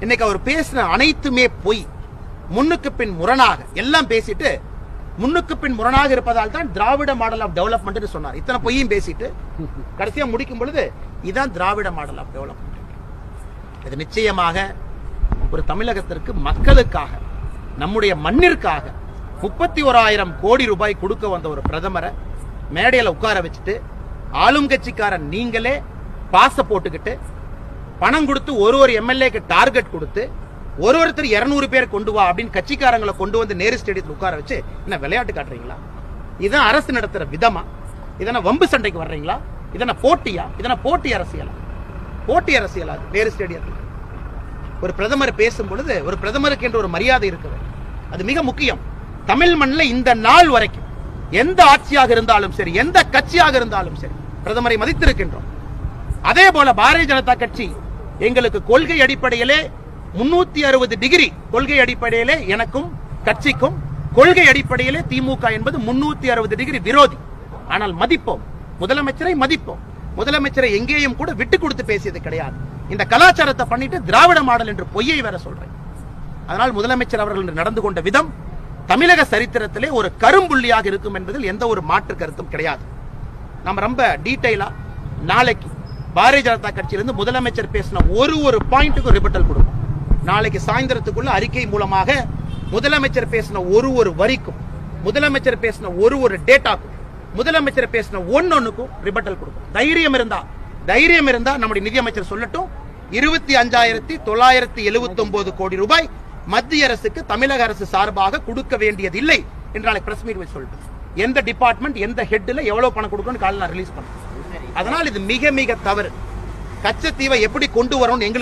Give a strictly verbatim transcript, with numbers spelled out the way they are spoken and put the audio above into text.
இன்னைக்கு அவர் பேசின அனைத்துமே பொய், முன்னுக்கு பின் முரணாக எல்லாம் பேசிட்டு முன்னுக்கு பின் முரணாக இருப்பதால் தான் திராவிட மாடல் ஆஃப் டெவலப்மெண்ட் சொன்னார். இத்தனை பொய்யும் பேசிட்டு கடைசியா முடிக்கும் பொழுது இதான் திராவிட மாடல் ஆஃப் டெவலப்மெண்ட். இது நிச்சயமாக ஒரு தமிழகத்திற்கு மக்களுக்காக நம்முடைய மண்ணிற்காக முப்பத்தி ஓராயிரம் கோடி ரூபாய் கொடுக்க வந்த ஒரு பிரதமரை மேடையில உட்கார வச்சுட்டு ஆளும் கட்சிக்காரன் நீங்களே பாச போட்டுக்கிட்டு பணம் கொடுத்து ஒரு ஒரு எம்எல்ஏக்கு டார்கெட் கொடுத்து ஒரு ஒருத்தர் இருநூறு பேர் கொண்டு வா அப்படின்னு கட்சிக்காரங்களை கொண்டு வந்து நேரு ஸ்டேடியத்தில் உட்கார வச்சு என்ன விளையாட்டு காட்டுறீங்களா? இதான் அரசு நடத்துற விதமா? இதனை வம்பு சண்டைக்கு வர்றீங்களா? இதனை போட்டியா? இதனை போட்டி அரசியலா? போட்டி அரசியலா? நேரு ஸ்டேடியத்தில் ஒரு பிரதமர் பேசும் பொழுது ஒரு பிரதமருக்கு என்ற ஒரு மரியாதை இருக்குது. அது மிக முக்கியம். தமிழ் மண்ணில் இந்த நாள் வரைக்கும் எந்த ஆட்சியாக இருந்தாலும் சரி, எந்த கட்சியாக இருந்தாலும் சரி, பிரதமரை மதித்திருக்கின்றோம். அதே போல பாரதிய ஜனதா கட்சி எங்களுக்கு கொள்கை அடிப்படையிலே முன்னூத்தி அறுபது டிகிரி கொள்கை அடிப்படையிலே எனக்கும் கட்சிக்கும் கொள்கை அடிப்படையிலே திமுக என்பது முன்னூத்தி அறுபது டிகிரி விரோதி. ஆனால் மதிப்போம், முதலமைச்சரை மதிப்போம். முதலமைச்சரை எங்கேயும் கூட விட்டு கொடுத்து பேசியது கிடையாது. இந்த கலாச்சாரத்தை பண்ணிட்டு திராவிட மாடல் என்று பொய்யை வேற சொல்றேன். அதனால் முதலமைச்சர் அவர்கள் நடந்து கொண்ட விதம் தமிழக சரித்திரத்திலே ஒரு கரும்புள்ளியாக இருக்கும் என்பதில் எந்த ஒரு மாற்று கருத்தும் கிடையாது. நம்ம ரொம்ப டீடைலா நாளைக்கு பாரதிய ஜனதா கட்சியிலிருந்து முதலமைச்சர் பேசின ஒரு ஒரு பாயிண்ட்டுக்கு ரிபட்டல் கொடுக்கும். நாளைக்கு சாயந்தரத்துக்குள்ள அறிக்கை மூலமாக முதலமைச்சர் பேசின ஒரு ஒரு வரிக்கும், முதலமைச்சர் பேசின ஒரு ஒரு டேட்டாக்கும், முதலமைச்சர் பேசின ஒன்னொன்னுக்கும் ரிபட்டல் கொடுக்கும். தைரியம் இருந்தா தைரியம் இருந்தா நம்முடைய நிதியமைச்சர் சொல்லட்டும், இருபத்தி அஞ்சாயிரத்தி தொள்ளாயிரத்தி எழுபத்தி ஒன்பது கோடி ரூபாய் மத்திய அரசுக்கு தமிழக அரசு சார்பாக கொடுக்க வேண்டியதில்லை என்றாலே பிரஸ் மீட் வச்சு சொல்லிட்டு எந்த டிபார்ட்மெண்ட் எந்த ஹெட்ல எவ்வளவு பணம் கொடுக்கணும்னு காலையில் நான் ரிலீஸ் பண்ணேன். அதனால் இது மிக மிக தவறு. கச்சத்தீவை எப்படி கொண்டு வரணும் எங்களுக்கு